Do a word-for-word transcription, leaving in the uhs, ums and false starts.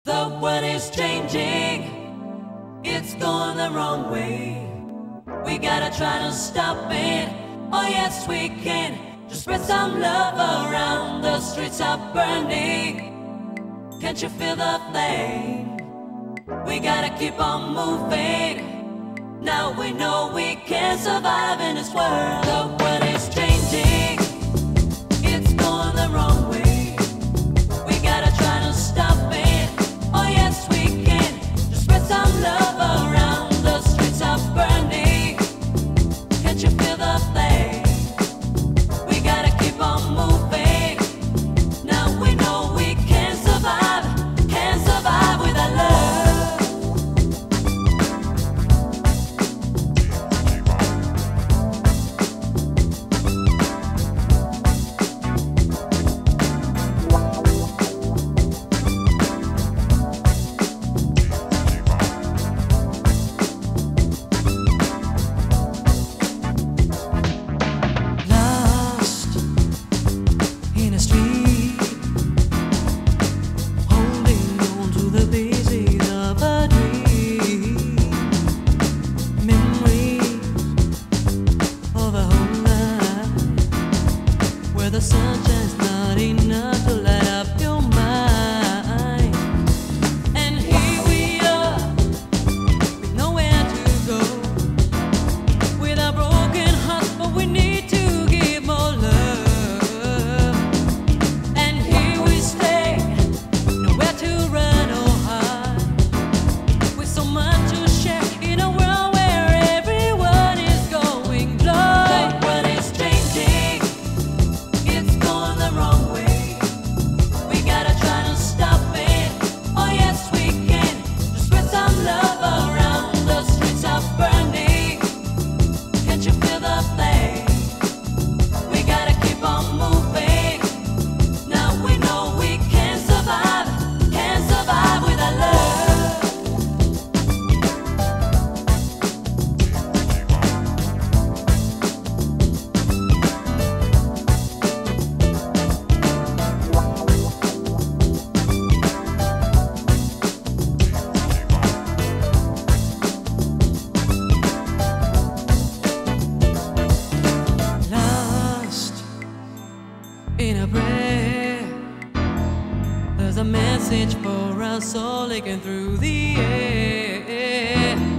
The world is changing, it's going the wrong way. We gotta try to stop it, oh yes we can. Just spread some love around, the streets are burning. Can't you feel the flame? We gotta keep on moving. Now we know we can survive in this world. The world is changing, it's going the wrong way. We gotta try to stop it, oh yes we can. Just spread some love around, the streets are burning. Can't you feel the flame? We gotta keep on moving. Now we know we can survive, can survive without love. The sunshine's not enough to light up your mind. And here we are, with nowhere to go, with our broken hearts, but we need to give more love. And here we stay, nowhere to run or hide, with so much to share in a world where everyone is going blind. The world is changing, it's going the wrong way. We gotta try to stop it, oh yes we can. Just spread some love around, the streets are burning. Can't you feel the flame? We gotta keep on moving. Now we know we can survive, can survive without love. In a prayer, there's a message for us all leaking through the air.